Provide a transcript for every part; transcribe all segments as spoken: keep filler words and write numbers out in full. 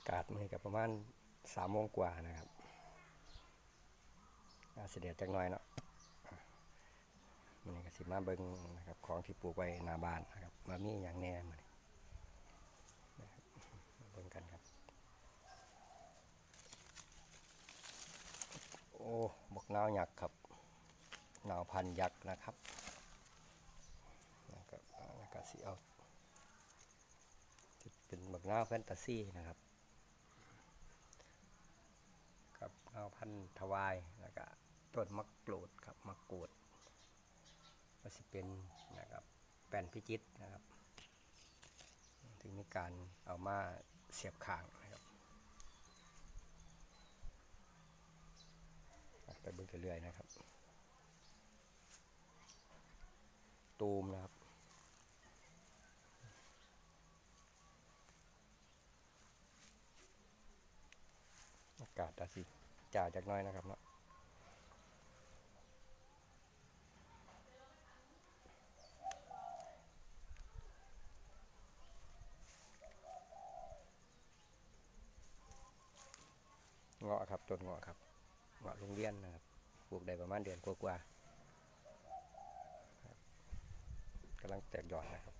กาศมันกับประมาณสามโมงกว่านะครับเสด็จจักหน่อยเนาะมันก็สิมาเบิ้งนะครับของที่ปลูกไว้หน้าบ้านนะครับมามีอย่างแน่มันเบิ้งกันครับโอ้บกนาวยักษ์ครับนาวพันยักษ์นะครับแล้วก็แล้วก็สีเอาเป็นบกนาวแฟนตาซีนะครับกับนาวพันทวายแล้วก็ต้นมะกรูดครับมะกรูดก็สิเป็นนะครับแป้นพิจิตนะครับถึงมีการเอามาเสียบข้างนะครับไปเบิ่งเรื่อยๆนะครับตูมนะครับอากาศอาจสิจ่าจากน้อยนะครับเนาะเงาะครับต้นเงาะครับเงาะโรงเรียนนะครับปลูกได้ประมาณเดือนกว่าๆกำลังแตกยอดนะครับ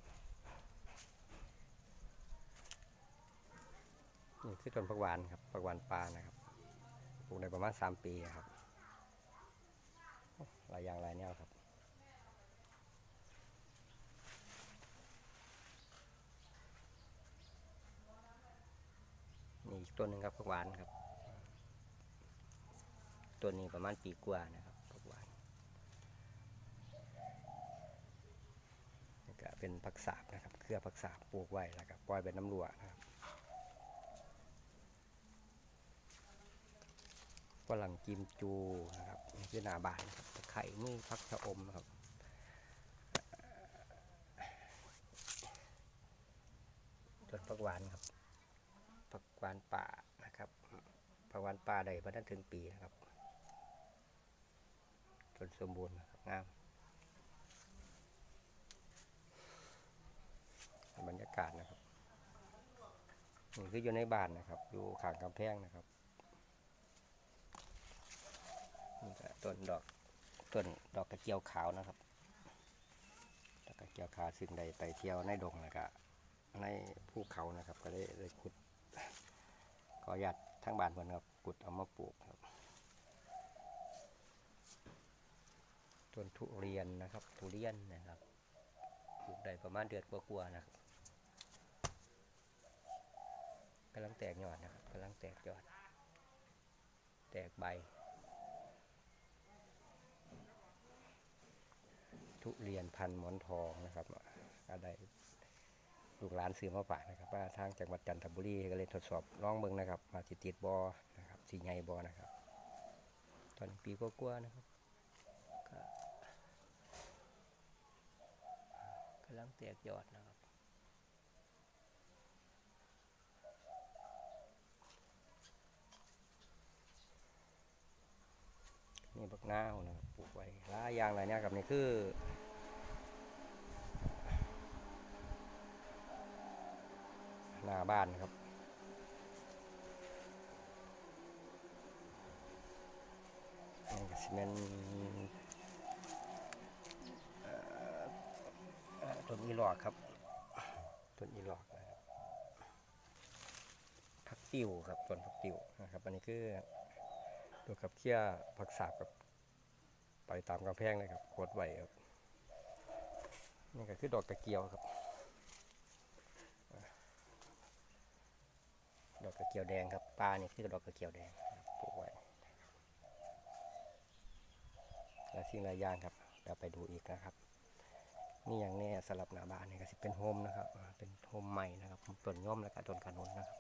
นี่คือต้นผักหวานครับผักหวานปลานะครับปลูกได้ประมาณสามปีครับหลายอย่างหลายแนวครับนี่อีกต้นหนึ่งครับผักหวานครับต้นนี้ประมาณปีกว่านะครับผักหวานนี่ก็เป็นผักสาบนะครับเครือผักสาบปลูกไว้แล้วก็ปล่อยเป็นน้ำรั่วนะครับฝรั่งกิมจูนะครับนี่คือหน้าบ้านครับตะไคร่นี่ผักชะอมครับต้นผักหวานครับผักหวานป่านะครับผักหวานป่าได้มาตั้งถึงปีนะครับจนสมบูรณ์งามบรรยากาศนะครับนี่คืออยู่ในบ้านนะครับอยู่ข้างกำแพงนะครับนี่ก็ต้นดอกต้นดอกกระเจียวขาวนะครับดอกกระเจียวขาวซึ่งได้ไปเที่ยวในดงนะครับในภูเขานะครับก็ได้เลยขุดขอหยัดทั้งบ้านเพื่อนครับขุดเอามาปลูกครับต้นทุเรียนนะครับทุเรียนนะครับปลูกได้ประมาณเดือนกว่าๆนะครับกำลังแตกยอดนะครับกำลังแตกยอดแตกใบทุเรียนพันหมอนทองนะครับอะไรลูกหลานซื้อมาฝากนะครับว่าทางจังหวัดจันทบุรีก็เลยทดสอบลองเบิ่งนะครับมาติดติดบอนะครับสีใหญ่บอนะครับตอนปีกว่าๆนะครับกำลังแตกยอดนะครับนี่บักนาวนะครับปลูกไว้หลายอย่างหลายเนี่ยครับนี่คือหน้าบ้านครับนี่ก็สิเป็นต้นอีหลอกครับต้นอีหลอกนะครับผักติ๋วครับต้นผักติ๋วนะครับอันนี้คือตัวกับเขี้ยผักสาบกับไปตามกำแพงเลยครับโคตรไหวครับนี่ก็คือดอกตะเกียวครับดอกกระเจียวแดงครับปลานี่คือดอกกระเจียวแดงปลูกไว้และสิ่งหลายอย่างครับเดี๋ยวไปดูอีกนะครับนี่อย่างนี้สลับหน้าบ้านนี่ก็สิเป็นโฮมนะครับเป็นโฮมใหม่นะครับต้นย่อมและก็ต้นขนุนนะครับ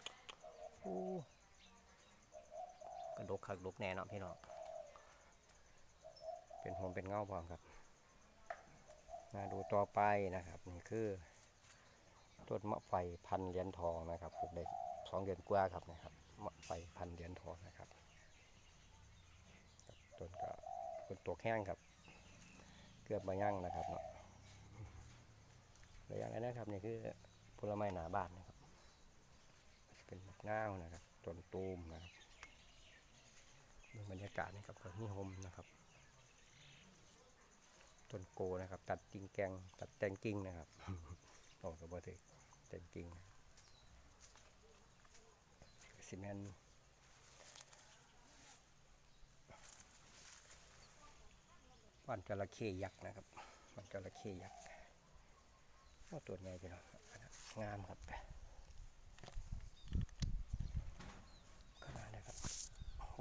กระดกขักดกแน่นอนพี่น้องเป็นโฮมเป็นเงาพร้อมครับมาดูต่อไปนะครับนี่คือต้นมะไฟพันเหรียญทองนะครับปลูกได้สองเดือนกว่าครับนะครับมะไฟพันเหรียญทองนะครับต้นก็ต้นตัวแห้งครับเกือบมายั่งนะครับเนาะแล้วอย่างนี้นะครับนี่คือผลไม้หนาบ้านนะครับเป็นมะนาวนะครับต้นตูมนะครับดูบรรยากาศนะครับก็มีโฮมนะครับต้นโกนะครับตัดกิ่งแกงตัดแต่งกิ่งนะครับออกกับบ่ถึกแต่งกิ่งซีเมนต์บ้านจระเข้ยักษ์นะครับบ้านจระเข้ยักษ์ตัวใหญ่ไปหน่อยงามครับขนาดนี้ครับโอ้โห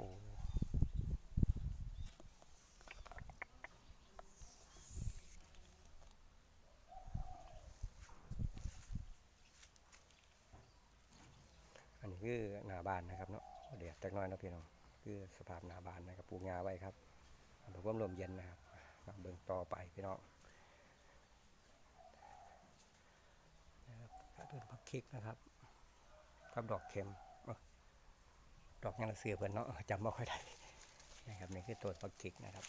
อันนี้คือหน้าบ้านนะครับเนาะเดี๋ยวแต่น้อยนะพี่น้องคือสภาพหน้าบ้านนะครับปลูกงาไว้ครับเพื่อความลมเย็นนะครับมาเบิ่งต่อไปพี่น้องนะครับต้นพักคิกนะครับกับดอกเข็มดอกยังละเสือเพื่อนเนาะจำไม่ค่อยได้นะครับนี่คือต้นพักคิกนะครับ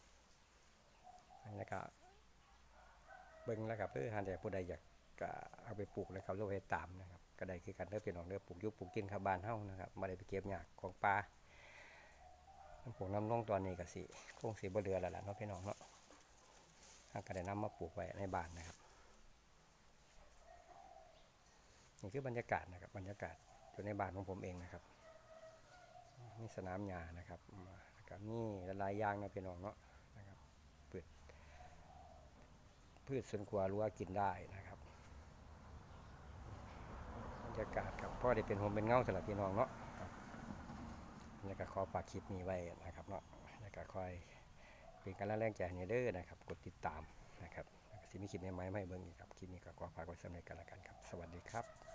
แล้วก็เบิ่งแล้วครับเพื่อหาแต่ผู้ใดอยากก็เอาไปปลูกนะครับโลกให้ตามนะครับก็ได้คือกันเด้อพี่น้องเด้อปลูกยุบปลูกกินครับบ้านเฮานะครับไม่ได้ไปเก็บหยากของปลาปลูกน้ำลงตอนนี้ก็สิคงสิบ่เหลือแล้วล่ะเนาะพี่น้องเนาะก็ได้นำมาปลูกไว้ในบ้านนะครับนี่คือบรรยากาศนะครับบรรยากาศอยู่ในบ้านของผมเองนะครับมีสนามหญ้านะครับแล้วก็มีหลายอย่างนะพี่น้องเนาะนะครับพืชพืชสวนครัวรั้วกินได้นะครับบรรยากาศครับพ่อได้เป็นโฮมเป็นเงาสำหรับพี่น้องเนาะแล้วก็ขอฝากคลิปนี้ไว้นะครับเนาะแล้วก็คอยเป็นการแรงใจให้เด้อนะครับกดติดตามนะครับสิมีคลิปใหม่ๆมาให้เบิ่งอีกครับคลิปนี้ก็ขอฝากไว้สำหรับกันละกันครับสวัสดีครับ